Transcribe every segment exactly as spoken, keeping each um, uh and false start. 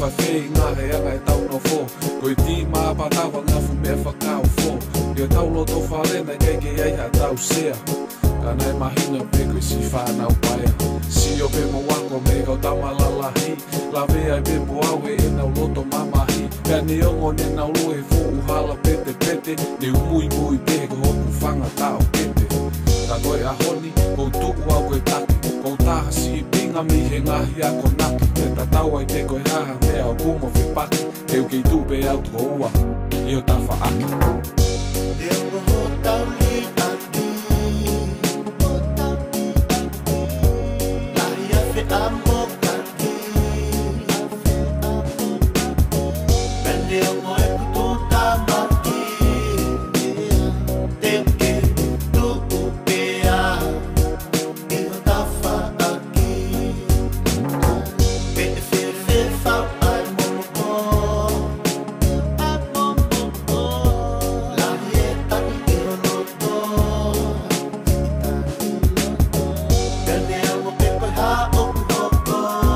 fai whee ngā he anga e tau no fō. Koe ti mā patawa ngā fu mea whakao fō. Kia tau loto whalena kei ke ei ha tau sea. Ka nei mahinga pe koe si whanau paia. Si o pe mo wako me kau tamalalahi. La vea i pe mo awe e nau loto mamahi. Pea ni ongo ne nau loe fō uhala pete pete. Ne umui mui pe ko hoku whanga tau kete. Ka koe a honi, kou tuku au koe taki. Kou taha si i pinga mi he ngahi ako naki. Te tatau ai te koe haha mea o kumo whi paki. Teu kei tupe au tuko ua, i o tawha aki. Teu ho tau li aki. Lahi a whi amo kaki. Pende o moe kutu tamaki. Teu ke tu upea. I o tawha aki. Pe e whi whi whau ai momoko. Lahi e taki i o loto. Pende o mo pe koe ha o kuhoko.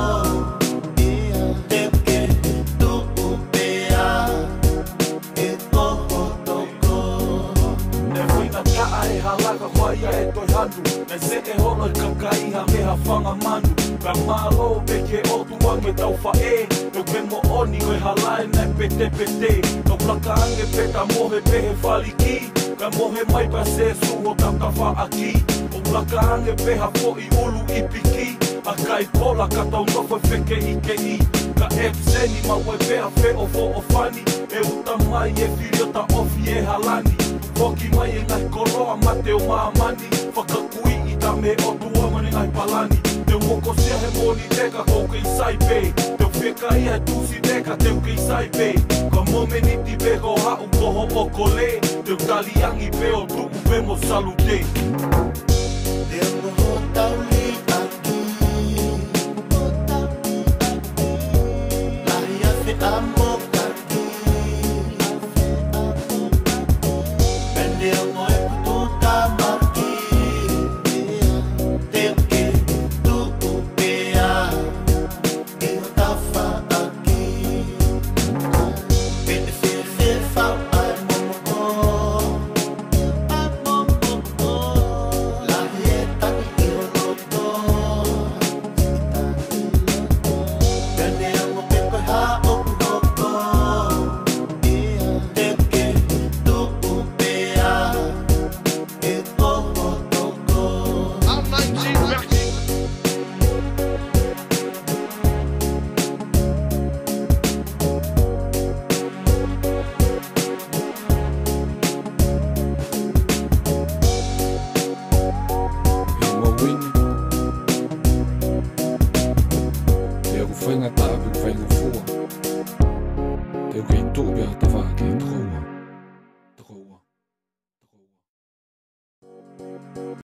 Teu ke tu upea. E toho toko. Ne whainga kaa e halaka whaia e toi hanu. Ne se e hono i kakaiha me ha whanga manu. Ka mālo pe ke otu ange tau whae. Tau pe mo oni koe halae nei pete pete. Tau plaka ange peta mohe pehe whaliki. Ka mohe mai pa se suho tata whaaki. O plaka ange peha fo i ulu i piki. A kai pola ka tau nofa wheke i ke i. Ka e pseni ma ue peha fe o fo o fani. E uta mai e whiriota ofi e halani. Foki mai e ngai koroa mate o maamani. Whakakui i ta me o tuamane ngai palani. Teu moko sea he moni teka kou ke i saipe. Teu wheka ia e tusi teka teu ke i saipe. Ka momeni ti pe ko hau koho o kole. Teu taliangi pe o tuku pe mo salute. Teu ho tau li aki. Lahi a whi amo kaki. Pende o moe kutu tamaki. Teu ke tu upea. I o tawha aki. Pe e whi whi whau ai momoko. Lahi e taki i o loto. Pende o mo pe koe ha o kuhoko. Teu ke tu upea. E toho toko. I'm nineteen back. He mo wini. Teu ku whainga tāpu ku whainga fua. Teu kei tūpia te whake